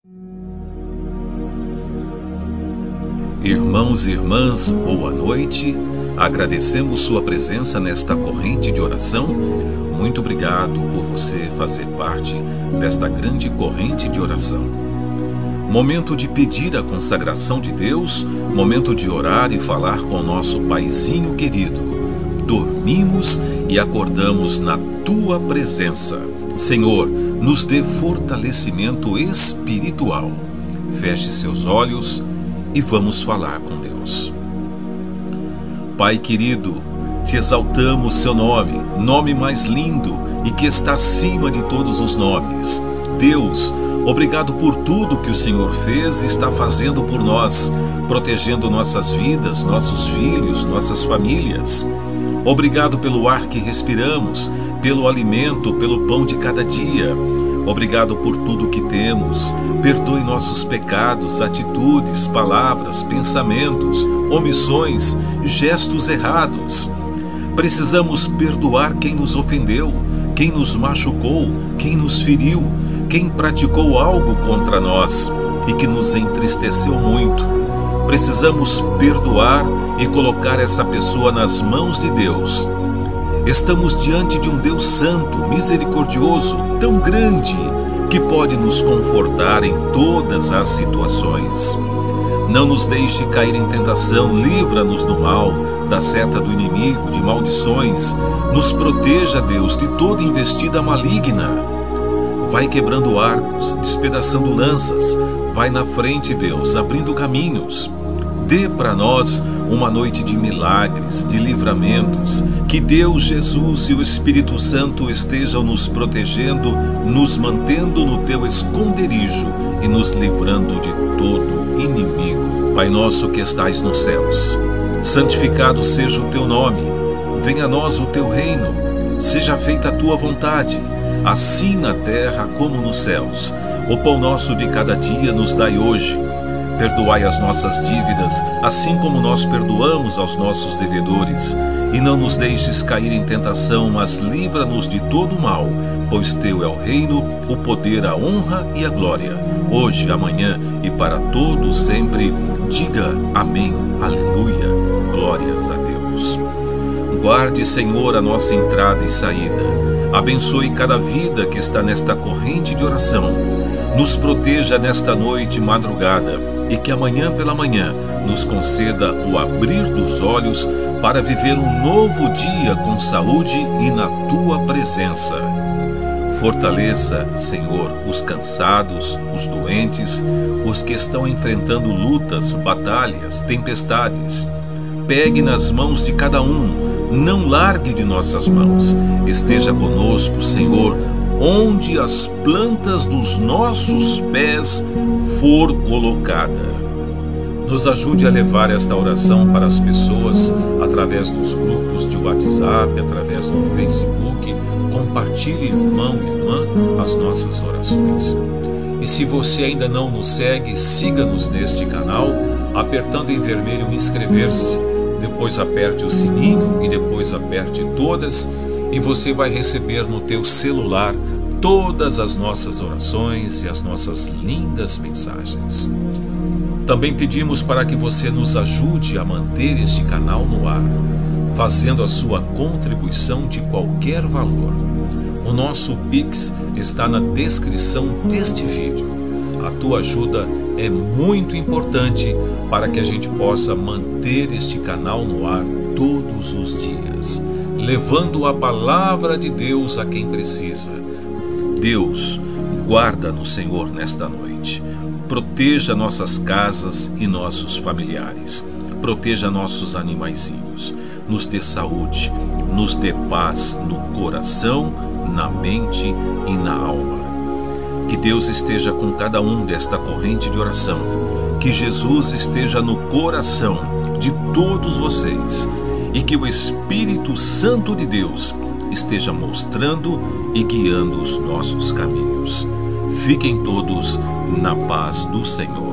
Irmãos e irmãs, boa noite. Agradecemos sua presença nesta corrente de oração. Muito obrigado por você fazer parte desta grande corrente de oração. Momento de pedir a consagração de Deus, momento de orar e falar com nosso Paizinho querido. Dormimos e acordamos na Tua presença. Senhor, nos dê fortalecimento espiritual. Feche seus olhos e vamos falar com Deus. Pai querido, te exaltamos seu nome, nome mais lindo e que está acima de todos os nomes. Deus, obrigado por tudo que o Senhor fez e está fazendo por nós, protegendo nossas vidas, nossos filhos, nossas famílias. Obrigado pelo ar que respiramos, pelo alimento, pelo pão de cada dia. Obrigado por tudo que temos. Perdoe nossos pecados, atitudes, palavras, pensamentos, omissões, gestos errados. Precisamos perdoar quem nos ofendeu, quem nos machucou, quem nos feriu, quem praticou algo contra nós e que nos entristeceu muito. Precisamos perdoar e colocar essa pessoa nas mãos de Deus. Estamos diante de um Deus santo, misericordioso, tão grande, que pode nos confortar em todas as situações. Não nos deixe cair em tentação, livra-nos do mal, da seta do inimigo, de maldições. Nos proteja, Deus, de toda investida maligna. Vai quebrando arcos, despedaçando lanças. Vai na frente, Deus, abrindo caminhos. Dê para nós uma noite de milagres, de livramentos. Que Deus, Jesus e o Espírito Santo estejam nos protegendo, nos mantendo no teu esconderijo e nos livrando de todo inimigo. Pai nosso que estais nos céus, santificado seja o teu nome. Venha a nós o teu reino. Seja feita a tua vontade, assim na terra como nos céus. O pão nosso de cada dia nos dai hoje. Perdoai as nossas dívidas, assim como nós perdoamos aos nossos devedores. E não nos deixes cair em tentação, mas livra-nos de todo o mal, pois teu é o reino, o poder, a honra e a glória, hoje, amanhã e para todos sempre. Diga amém, aleluia, glórias a Deus. Guarde, Senhor, a nossa entrada e saída. Abençoe cada vida que está nesta corrente de oração. Nos proteja nesta noite madrugada e que amanhã pela manhã nos conceda o abrir dos olhos para viver um novo dia com saúde e na Tua presença. Fortaleça, Senhor, os cansados, os doentes, os que estão enfrentando lutas, batalhas, tempestades. Pegue nas mãos de cada um, não largue de nossas mãos. Esteja conosco, Senhor, onde as plantas dos nossos pés for colocada. Nos ajude a levar esta oração para as pessoas através dos grupos de WhatsApp, através do Facebook. Compartilhe, irmão e irmã, as nossas orações. E se você ainda não nos segue, siga-nos neste canal, apertando em vermelho inscrever-se. Depois aperte o sininho e depois aperte todas, e você vai receber no teu celular todas as nossas orações e as nossas lindas mensagens. Também pedimos para que você nos ajude a manter este canal no ar, fazendo a sua contribuição de qualquer valor. O nosso Pix está na descrição deste vídeo. A tua ajuda é muito importante para que a gente possa manter este canal no ar todos os dias, levando a palavra de Deus a quem precisa. Deus, guarda-nos, Senhor, nesta noite. Proteja nossas casas e nossos familiares. Proteja nossos animaizinhos. Nos dê saúde, nos dê paz no coração, na mente e na alma. Que Deus esteja com cada um desta corrente de oração. Que Jesus esteja no coração de todos vocês. E que o Espírito Santo de Deus esteja mostrando e guiando os nossos caminhos. Fiquem todos na paz do Senhor.